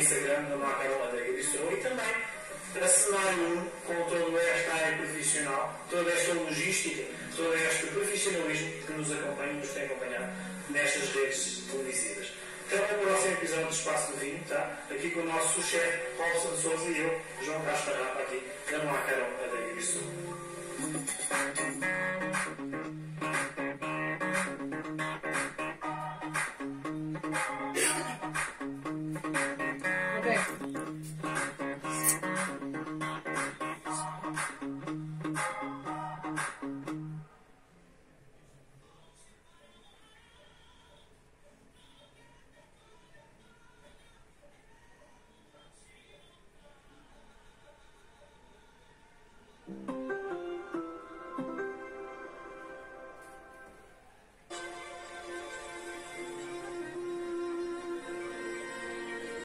Instagram, da Macaron da Bistro, e também a cenário com toda esta área profissional, toda esta logística, todo este profissionalismo que nos acompanha e nos tem acompanhado nestas redes televisivas. Então, o próximo episódio do Espaço do Vinho está aqui com o nosso chefe Robson de Souza e eu, João Castro, aqui da Macaron da Bistro.